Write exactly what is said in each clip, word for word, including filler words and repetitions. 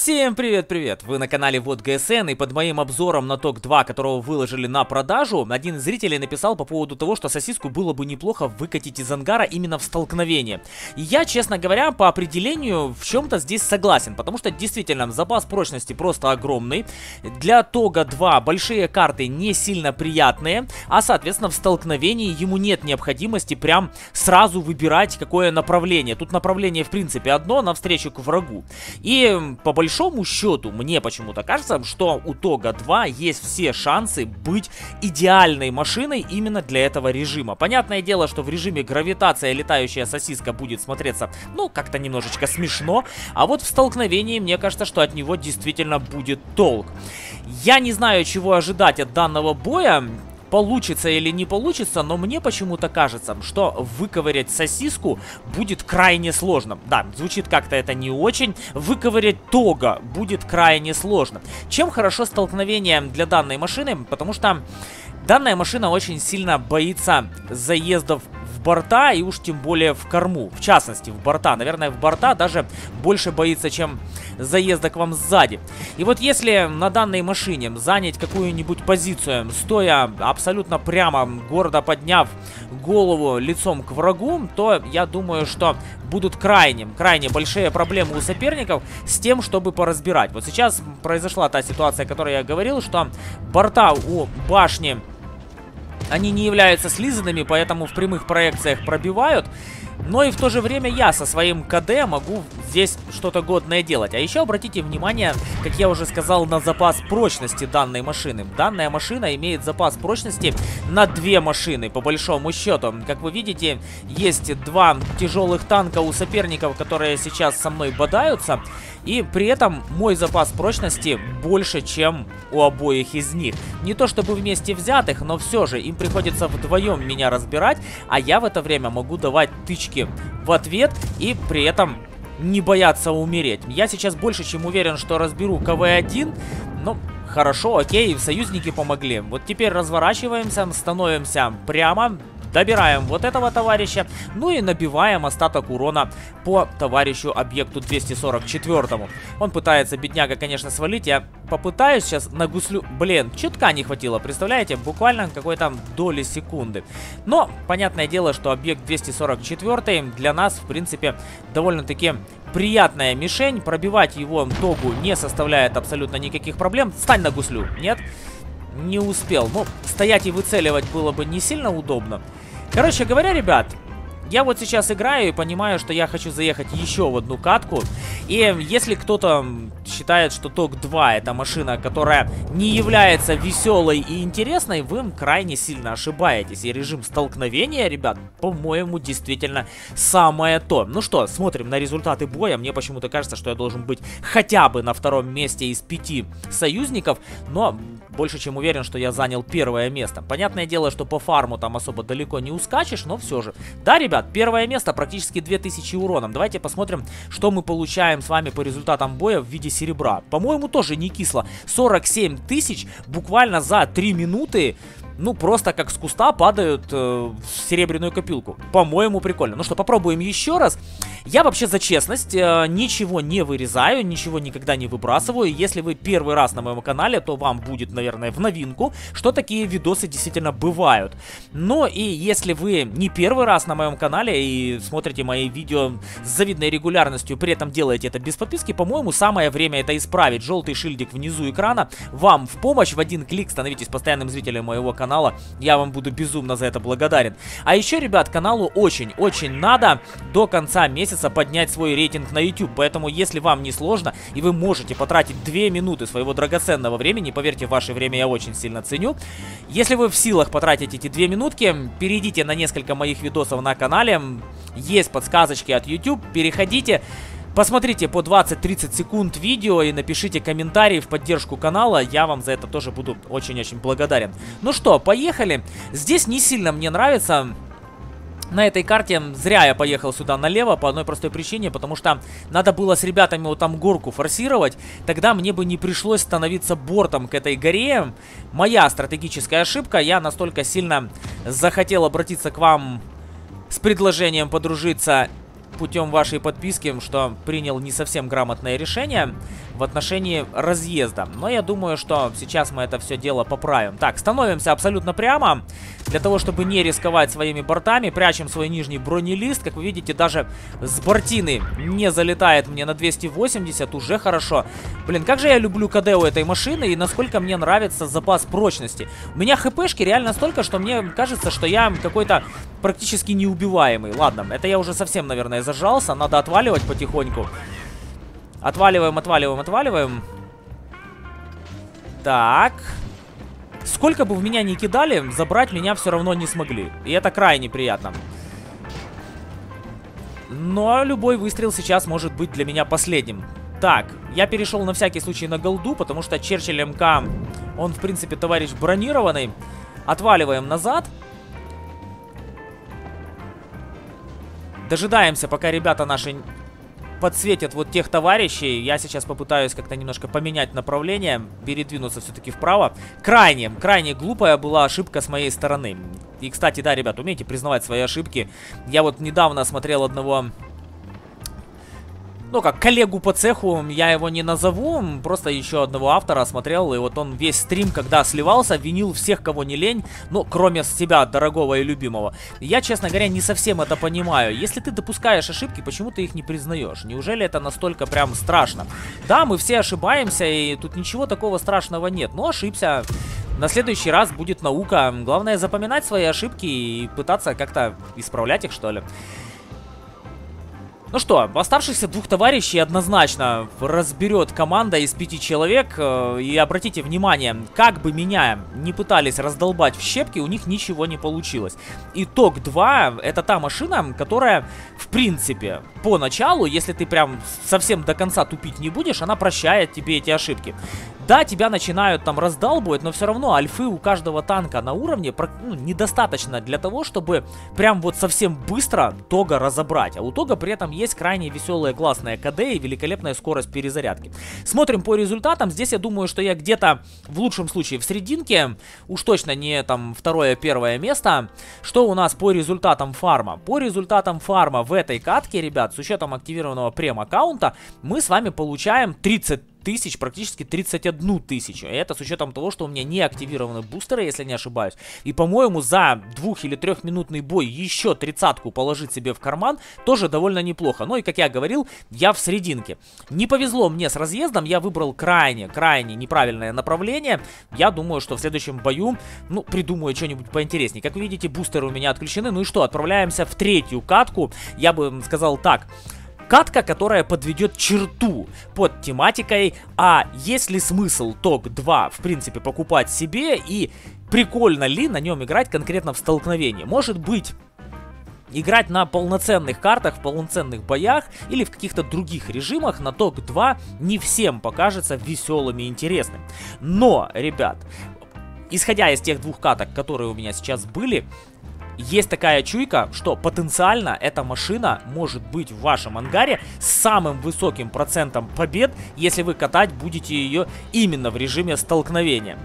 Всем привет-привет! Вы на канале Вот ГСН, и под моим обзором на Тог два, которого выложили на продажу, один из зрителей написал по поводу того, что сосиску было бы неплохо выкатить из ангара именно в столкновение. И я, честно говоря, по определению в чем-то здесь согласен, потому что действительно запас прочности просто огромный. Для Тога два большие карты не сильно приятные, а соответственно в столкновении ему нет необходимости прям сразу выбирать какое направление. Тут направление в принципе одно, навстречу к врагу. И по По большому счету, мне почему-то кажется, что у Тога два есть все шансы быть идеальной машиной именно для этого режима. Понятное дело, что в режиме гравитация летающая сосиска будет смотреться, ну, как-то немножечко смешно, а вот в столкновении, мне кажется, что от него действительно будет толк. Я не знаю, чего ожидать от данного боя. Получится или не получится, но мне почему-то кажется, что выковырять сосиску будет крайне сложно. Да, звучит как-то это не очень. Выковырять Тога будет крайне сложно. Чем хорошо столкновение для данной машины? Потому что данная машина очень сильно боится заездов в борта и уж тем более в корму. В частности, в борта. Наверное, в борта даже больше боится, чем заезда к вам сзади. И вот если на данной машине занять какую-нибудь позицию, стоя абсолютно прямо, гордо подняв голову лицом к врагу, то я думаю, что будут крайне, крайне большие проблемы у соперников с тем, чтобы поразбирать. Вот сейчас произошла та ситуация, о которой я говорил, что борта у башни, они не являются слизанными, поэтому в прямых проекциях пробивают. Но и в то же время я со своим КД могу здесь что-то годное делать. А еще обратите внимание, как я уже сказал, на запас прочности данной машины. Данная машина имеет запас прочности на две машины, по большому счету. Как вы видите, есть два тяжелых танка у соперников, которые сейчас со мной бодаются. И при этом мой запас прочности больше, чем у обоих из них. Не то чтобы вместе взятых, но все же им приходится вдвоем меня разбирать, а я в это время могу давать тычки в ответ и при этом не бояться умереть. Я сейчас больше чем уверен, что разберу ка вэ один. Ну, хорошо, окей, союзники помогли. Вот теперь разворачиваемся, становимся прямо. Добираем вот этого товарища, ну и набиваем остаток урона по товарищу объекту двести сорок четыре. Он пытается, бедняга, конечно, свалить. Я попытаюсь сейчас на гуслю... Блин, чутка не хватило, представляете? Буквально какой-то доли секунды. Но, понятное дело, что объект двести сорок четыре для нас, в принципе, довольно-таки приятная мишень. Пробивать его Тогу не составляет абсолютно никаких проблем. Стань на гуслю. Нет? Не успел. Ну, стоять и выцеливать было бы не сильно удобно. Короче говоря, ребят, я вот сейчас играю и понимаю, что я хочу заехать еще в одну катку. И если кто-то считает, что Тог два это машина, которая не является веселой и интересной, вы крайне сильно ошибаетесь. И режим столкновения, ребят, по-моему, действительно самое то. Ну что, смотрим на результаты боя. Мне почему-то кажется, что я должен быть хотя бы на втором месте из пяти союзников. Но больше чем уверен, что я занял первое место. Понятное дело, что по фарму там особо далеко не ускачешь, но все же. Да, ребят, первое место, практически две тысячи уроном. Давайте посмотрим, что мы получаем с вами по результатам боя в виде серебра. По-моему, тоже не кисло. сорок семь тысяч буквально за три минуты. Ну, просто как с куста падают э, в серебряную копилку. По-моему, прикольно. Ну что, попробуем еще раз. Я вообще за честность э, ничего не вырезаю, ничего никогда не выбрасываю. Если вы первый раз на моем канале, то вам будет, наверное, в новинку, что такие видосы действительно бывают. Но и если вы не первый раз на моем канале и смотрите мои видео с завидной регулярностью, при этом делаете это без подписки, по-моему, самое время это исправить. Желтый шильдик внизу экрана вам в помощь. В один клик становитесь постоянным зрителем моего канала. канала, я вам буду безумно за это благодарен. А еще, ребят, каналу очень-очень надо до конца месяца поднять свой рейтинг на YouTube, поэтому если вам не сложно и вы можете потратить две минуты своего драгоценного времени, поверьте, ваше время я очень сильно ценю, если вы в силах потратить эти две минутки, перейдите на несколько моих видосов на канале, есть подсказочки от YouTube, переходите. Посмотрите по двадцать-тридцать секунд видео и напишите комментарий в поддержку канала. Я вам за это тоже буду очень-очень благодарен. Ну что, поехали. Здесь не сильно мне нравится. На этой карте зря я поехал сюда налево по одной простой причине, потому что надо было с ребятами вот там горку форсировать. Тогда мне бы не пришлось становиться бортом к этой горе. Моя стратегическая ошибка. Я настолько сильно захотел обратиться к вам с предложением подружиться путем вашей подписки, что принял не совсем грамотное решение. в отношении разъезда. Но я думаю, что сейчас мы это все дело поправим. Так, становимся абсолютно прямо. Для того, чтобы не рисковать своими бортами, прячем свой нижний бронелист. Как вы видите, даже с бортины не залетает мне на двести восемьдесят. Уже хорошо. Блин, как же я люблю КД у этой машины и насколько мне нравится запас прочности. У меня хпшки реально столько, что мне кажется, что я какой-то практически неубиваемый. Ладно, это я уже совсем, наверное, зажался. Надо отваливать потихоньку. Отваливаем, отваливаем, отваливаем. Так. Сколько бы в меня ни кидали, забрать меня все равно не смогли. И это крайне приятно. Но любой выстрел сейчас может быть для меня последним. Так, я перешел на всякий случай на голду, потому что Черчилль МК, он, в принципе, товарищ бронированный. Отваливаем назад. Дожидаемся, пока ребята наши подсветят вот тех товарищей. Я сейчас попытаюсь как-то немножко поменять направление, передвинуться все-таки вправо. Крайне, крайне глупая была ошибка с моей стороны. И, кстати, да, ребят, умейте признавать свои ошибки. Я вот недавно смотрел одного... Ну как, коллегу по цеху, я его не назову, просто еще одного автора смотрел, и вот он весь стрим, когда сливался, винил всех, кого не лень, ну, кроме себя, дорогого и любимого. Я, честно говоря, не совсем это понимаю. Если ты допускаешь ошибки, почему ты их не признаешь? Неужели это настолько прям страшно? Да, мы все ошибаемся, и тут ничего такого страшного нет, но ошибся. На следующий раз будет наука. Главное запоминать свои ошибки и пытаться как-то исправлять их, что ли. Ну что, оставшихся двух товарищей однозначно разберет команда из пяти человек. И обратите внимание, как бы меня не пытались раздолбать в щепки, у них ничего не получилось. Итог два, это та машина, которая, в принципе, поначалу, если ты прям совсем до конца тупить не будешь, она прощает тебе эти ошибки. Да, тебя начинают там раздалбывать, но все равно альфы у каждого танка на уровне, ну, недостаточно для того, чтобы прям вот совсем быстро Тога разобрать. А у Тога при этом есть крайне веселая классная КД и великолепная скорость перезарядки. Смотрим по результатам. Здесь я думаю, что я где-то в лучшем случае в серединке. Уж точно не там второе-первое место. Что у нас по результатам фарма? По результатам фарма в этой катке, ребят, с учетом активированного прем-аккаунта, мы с вами получаем тридцать тысяч, практически тридцать одну тысячу. И это с учетом того, что у меня не активированы бустеры, если не ошибаюсь. И, по-моему, за двух- или трехминутный бой еще тридцатку положить себе в карман тоже довольно неплохо. Ну и, как я говорил, я в серединке. Не повезло мне с разъездом, я выбрал крайне-крайне неправильное направление. Я думаю, что в следующем бою, ну, придумаю что-нибудь поинтереснее. Как вы видите, бустеры у меня отключены. Ну и что, отправляемся в третью катку. Я бы сказал так... Катка, которая подведет черту под тематикой, а есть ли смысл Тог два, в принципе, покупать себе и прикольно ли на нем играть конкретно в столкновении. Может быть, играть на полноценных картах, в полноценных боях или в каких-то других режимах на Тог два не всем покажется веселым и интересным. Но, ребят, исходя из тех двух каток, которые у меня сейчас были, есть такая чуйка, что потенциально эта машина может быть в вашем ангаре с самым высоким процентом побед, если вы катать будете ее именно в режиме столкновения.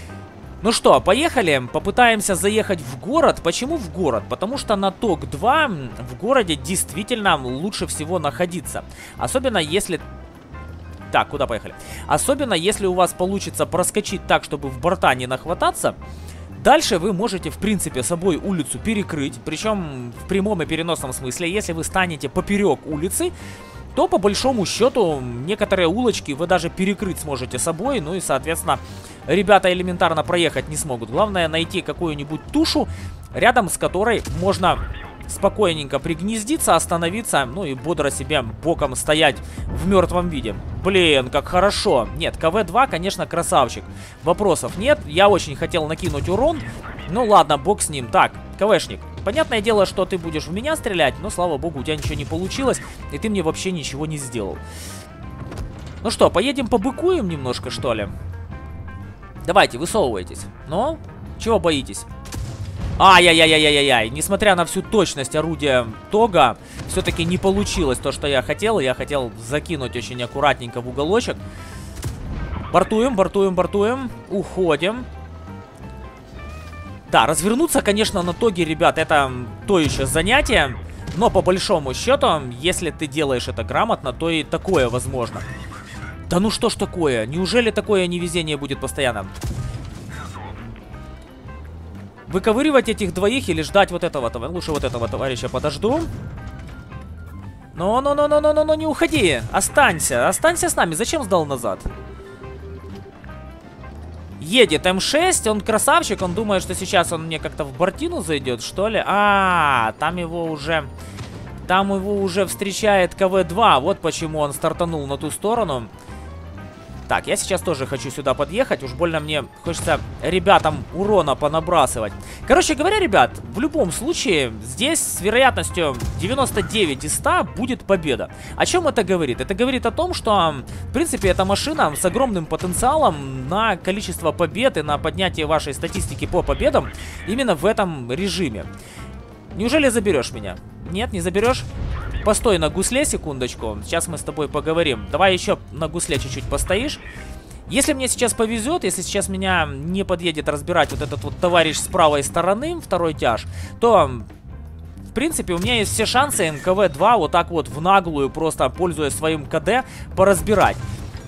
Ну что, поехали, попытаемся заехать в город. Почему в город? Потому что на Тог два в городе действительно лучше всего находиться. Особенно если... Так, куда поехали? Особенно если у вас получится проскочить так, чтобы в борта не нахвататься. Дальше вы можете, в принципе, собой улицу перекрыть, причем в прямом и переносном смысле. Если вы станете поперек улицы, то по большому счету некоторые улочки вы даже перекрыть сможете собой. Ну и, соответственно, ребята элементарно проехать не смогут. Главное найти какую-нибудь тушу, рядом с которой можно спокойненько пригнездиться, остановиться, ну и бодро себе боком стоять в мертвом виде. Блин, как хорошо. Нет, ка вэ два, конечно, красавчик. Вопросов нет. Я очень хотел накинуть урон. Ну ладно, бог с ним. Так, КВшник. Понятное дело, что ты будешь в меня стрелять, но, слава богу, у тебя ничего не получилось, и ты мне вообще ничего не сделал. Ну что, поедем побыкуем немножко, что ли? Давайте, высовывайтесь. Ну, чего боитесь? Ай-яй-яй-яй-яй-яй. Несмотря на всю точность орудия Тога, все-таки не получилось то, что я хотел. Я хотел закинуть очень аккуратненько в уголочек. Бортуем, бортуем, бортуем. Уходим. Да, развернуться, конечно, на Тоге, ребят, это то еще занятие. Но по большому счету, если ты делаешь это грамотно, то и такое возможно. Да ну что ж такое? Неужели такое невезение будет постоянно? Выковыривать этих двоих или ждать вот этого? Лучше вот этого товарища подожду. Но-но-но-но-но-но, не уходи. Останься. Останься с нами. Зачем сдал назад? Едет эм шесть. Он красавчик. Он думает, что сейчас он мне как-то в бортину зайдет, что ли? А, там его уже... Там его уже встречает ка вэ два. Вот почему он стартанул на ту сторону. Так, я сейчас тоже хочу сюда подъехать. Уж больно мне хочется ребятам урона понабрасывать. Короче говоря, ребят, в любом случае, здесь с вероятностью девяносто девять из ста будет победа. О чем это говорит? Это говорит о том, что, в принципе, эта машина с огромным потенциалом на количество побед и на поднятие вашей статистики по победам именно в этом режиме. Неужели заберешь меня? Нет, не заберешь? Постой на гусле секундочку. Сейчас мы с тобой поговорим. Давай еще на гусле чуть-чуть постоишь. Если мне сейчас повезет, если сейчас меня не подъедет разбирать вот этот вот товарищ с правой стороны, второй тяж, то, в принципе, у меня есть все шансы эн ка вэ два вот так вот в наглую, просто пользуясь своим ка дэ, поразбирать.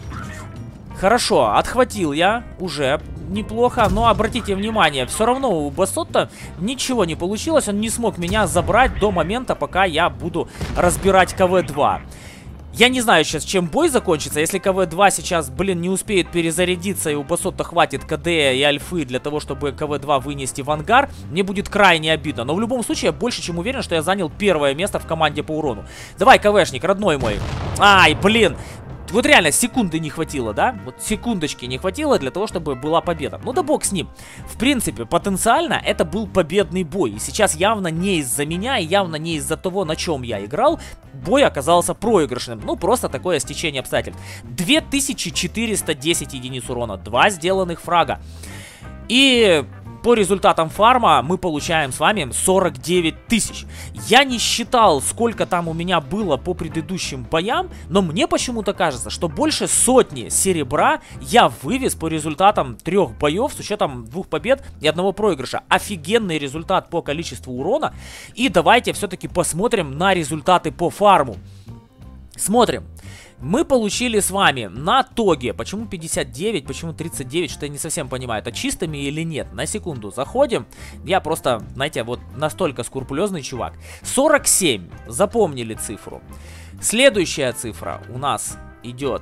Хорошо, отхватил я уже неплохо, но обратите внимание, все равно у Басотта ничего не получилось, он не смог меня забрать до момента, пока я буду разбирать ка вэ два. Я не знаю сейчас, чем бой закончится, если ка вэ два сейчас, блин, не успеет перезарядиться и у Басотта хватит ка дэ и альфы для того, чтобы ка вэ два вынести в ангар, мне будет крайне обидно, но в любом случае я больше чем уверен, что я занял первое место в команде по урону. Давай, КВшник, родной мой. Ай, блин. Вот реально секунды не хватило, да? Вот секундочки не хватило для того, чтобы была победа. Ну да бог с ним. В принципе, потенциально это был победный бой. И сейчас явно не из-за меня и явно не из-за того, на чем я играл, бой оказался проигрышным. Ну просто такое стечение обстоятельств. две тысячи четыреста десять единиц урона, два сделанных фрага. И... по результатам фарма мы получаем с вами сорок девять тысяч. Я не считал, сколько там у меня было по предыдущим боям, но мне почему-то кажется, что больше сотни серебра я вывез по результатам трех боев с учетом двух побед и одного проигрыша. Офигенный результат по количеству урона. И давайте все-таки посмотрим на результаты по фарму. Смотрим. Мы получили с вами на тоге, почему пятьдесят девять, почему тридцать девять, что я не совсем понимаю, это чистыми или нет. На секунду заходим, я просто, знаете, вот настолько скрупулезный чувак. сорок семь, запомнили цифру. Следующая цифра у нас идет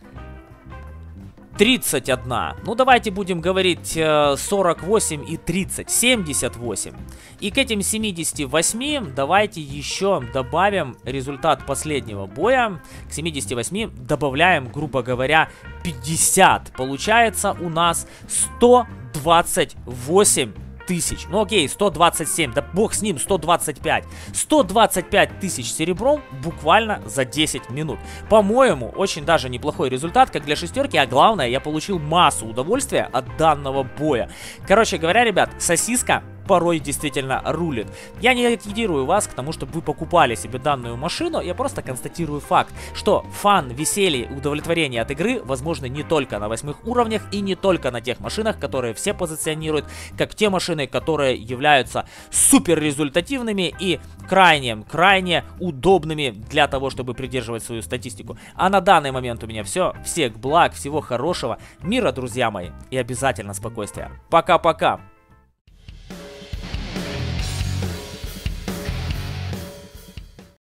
тридцать один. Ну, давайте будем говорить сорок восемь и тридцать, семьдесят восемь. И к этим семидесяти восьми давайте еще добавим результат последнего боя. К семидесяти восьми добавляем, грубо говоря, пятьдесят. Получается у нас сто двадцать восемь тысяч. Ну окей, сто двадцать семь, да бог с ним, сто двадцать пять. сто двадцать пять тысяч серебром буквально за десять минут. По-моему, очень даже неплохой результат, как для шестерки, а главное, я получил массу удовольствия от данного боя. Короче говоря, ребят, сосиска порой действительно рулит. Я не агитирую вас к тому, чтобы вы покупали себе данную машину, я просто констатирую факт, что фан, веселье, удовлетворение от игры возможны не только на восьмых уровнях и не только на тех машинах, которые все позиционируют как те машины, которые являются супер результативными и крайне-крайне удобными для того, чтобы придерживать свою статистику. А на данный момент у меня все. Всех благ, всего хорошего, мира, друзья мои, и обязательно спокойствия. Пока-пока!